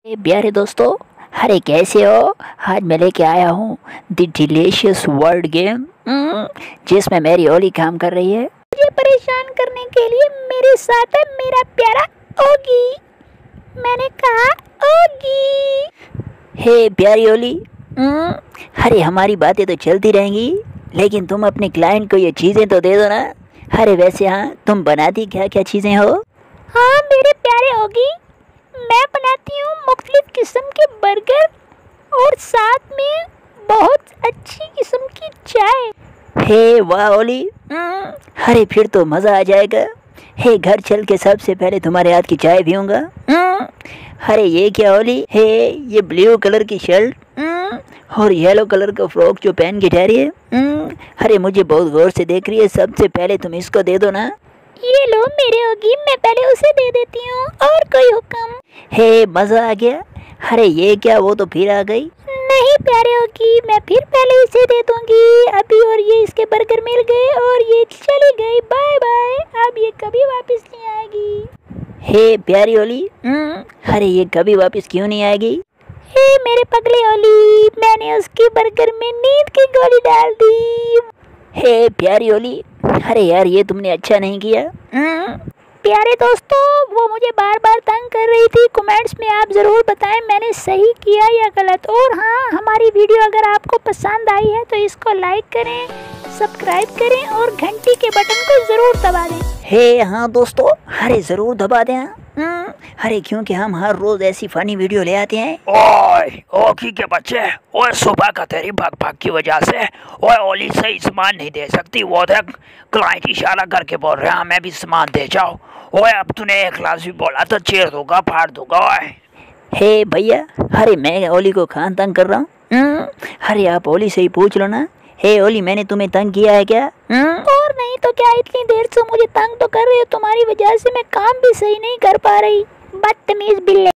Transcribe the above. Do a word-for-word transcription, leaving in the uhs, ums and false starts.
ए प्यारे दोस्तों, अरे कैसे हो। आज मैं लेके आया हूँ द डिलीशियस वर्ड गेम, जिसमें मेरी ओली काम कर रही है। मुझे परेशान करने के लिए मेरे साथ है मेरा प्यारा ओगी। मैंने कहा ओगी। हे प्यारी ओली, अरे हमारी बातें तो चलती रहेंगी, लेकिन तुम अपने क्लाइंट को ये चीज़ें तो दे दो ना। अरे वैसे हाँ, तुम बनाती क्या क्या चीज़ें हो? हाँ मेरे प्यारे ओगी, मैं बनाती हूँ मुख्तलिफ किस्म के बर्गर और साथ में बहुत अच्छी किस्म की चाय। हे वाह ओली, अरे फिर तो मज़ा आ जाएगा। हे घर चल के सबसे पहले तुम्हारे हाथ की चाय पीऊँगा। अरे ये क्या ओली, हे ये ब्लू कलर की शर्ट और येलो कलर का फ्रॉक जो पहन के ठहरी है, अरे मुझे बहुत गौर से देख रही है। सबसे पहले तुम इसको दे दो ना। ये लो मेरे ओगी, मैं पहले उसे दे देती हूँ। और कोई हुक्म? हे मज़ा आ गया। अरे ये क्या, वो तो फिर आ गई। नहीं प्यारे ओगी, मैं फिर पहले इसे दे दूंगी अभी। और ये इसके बर्गर मिल गए और ये चली गई, बाय बाय। अब ये कभी वापस नहीं आएगी। हे प्यारी ओली, अरे ये कभी वापस क्यों नहीं आएगी? हे मेरे पगले ओली, मैंने उसके बर्गर में नींद की गोली डाल दी। हे प्यारी ओली, अरे यार ये तुमने अच्छा नहीं किया। प्यारे दोस्तों, वो मुझे बार बार तंग कर रही थी। कमेंट्स में आप ज़रूर बताएं मैंने सही किया या गलत। और हाँ, हमारी वीडियो अगर आपको पसंद आई है तो इसको लाइक करें, सब्सक्राइब करें और घंटी के बटन को ज़रूर दबा दें। हे हाँ दोस्तों, अरे ज़रूर दबा दें। अरे क्योंकि हम हर रोज़ ऐसी फ़नी वीडियो ले आते हैं। ओए ओकी के बच्चे, ओए सुबह का तेरी भाग भाग की वजह से ओए ओली सही सामान नहीं दे सकती। वो देख क्लाइंट इशारा करके बोल रहे हैं मैं भी सामान दे जाओ। ओए अब तूने एक क्लास भी बोला तो चीर दूंगा, फाड़ दूंगा। ओए हे भैया, अरे मैं ओली को कहाँ तंग कर रहा हूँ? अरे आप ओली से ही पूछ लो ना। हे ओली, मैंने तुम्हें तंग किया है क्या? और नहीं तो क्या, इतनी देर से मुझे तंग तो कर रहे हो। तुम्हारी वजह से मैं काम भी सही नहीं कर पा रही, बदतमीज बिल्ले।